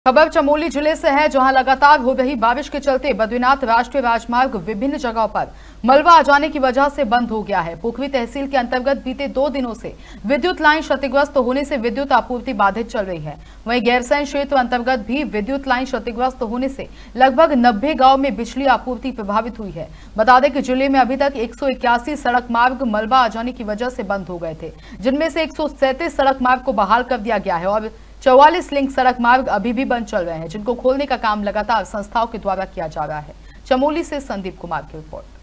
खबर चमोली जिले से है, जहां लगातार हो रही बारिश के चलते बद्रीनाथ राष्ट्रीय राजमार्ग विभिन्न जगहों पर मलबा आ जाने की वजह से बंद हो गया है। पोखरी तहसील के अंतर्गत बीते 2 दिनों से विद्युत लाइन क्षतिग्रस्त होने से विद्युत आपूर्ति बाधित चल रही है। वहीं गैरसैंण क्षेत्र अंतर्गत भी विद्युत लाइन क्षतिग्रस्त होने से लगभग 90 गाँव में बिजली आपूर्ति प्रभावित हुई है। बता दें कि जिले में अभी तक 181 सड़क मार्ग मलबा आ जाने की वजह से बंद हो गए थे, जिनमें से 137 सड़क मार्ग को बहाल कर दिया गया है और 44 लिंक सड़क मार्ग अभी भी बंद चल रहे हैं, जिनको खोलने का काम लगातार संस्थाओं के द्वारा किया जा रहा है। चमोली से संदीप कुमार की रिपोर्ट।